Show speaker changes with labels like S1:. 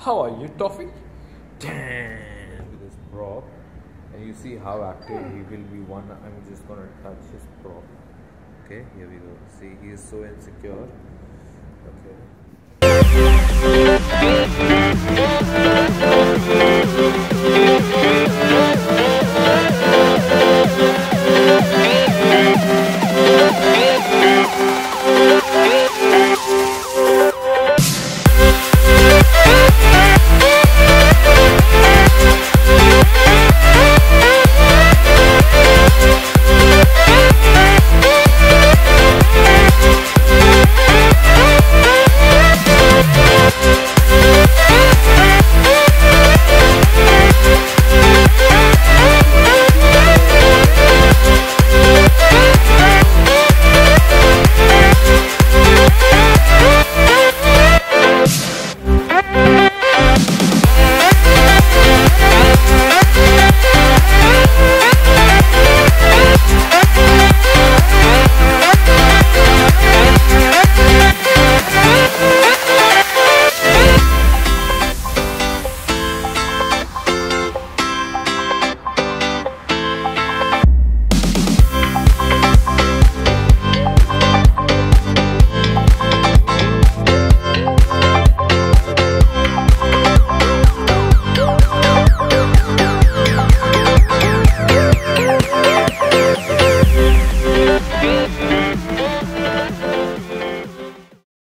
S1: How are you, Toffee? Damn. With this prop, and you see how active he will be. I'm just gonna touch his prop. Okay, here we go. See, he is so insecure. Okay.